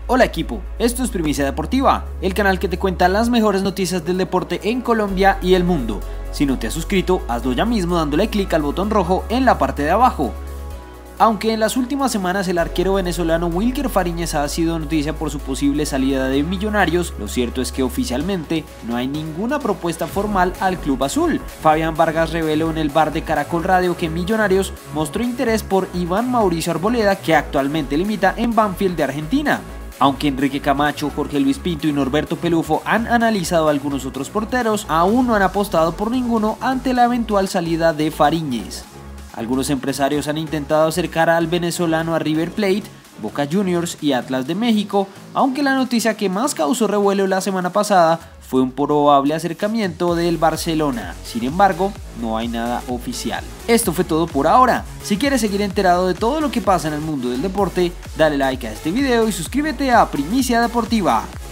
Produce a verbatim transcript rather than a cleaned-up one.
Hola equipo, esto es Primicia Deportiva, el canal que te cuenta las mejores noticias del deporte en Colombia y el mundo. Si no te has suscrito, hazlo ya mismo dándole clic al botón rojo en la parte de abajo. Aunque en las últimas semanas el arquero venezolano Wilker Fariñez ha sido noticia por su posible salida de Millonarios, lo cierto es que oficialmente no hay ninguna propuesta formal al club azul. Fabián Vargas reveló en el bar de Caracol Radio que Millonarios mostró interés por Iván Mauricio Arboleda, que actualmente limita en Banfield de Argentina. Aunque Enrique Camacho, Jorge Luis Pinto y Norberto Pelufo han analizado a algunos otros porteros, aún no han apostado por ninguno ante la eventual salida de Fariñez. Algunos empresarios han intentado acercar al venezolano a River Plate, Boca Juniors y Atlas de México, aunque la noticia que más causó revuelo la semana pasada fue un probable acercamiento del Barcelona. Sin embargo, no hay nada oficial. Esto fue todo por ahora. Si quieres seguir enterado de todo lo que pasa en el mundo del deporte, dale like a este video y suscríbete a Primicia Deportiva.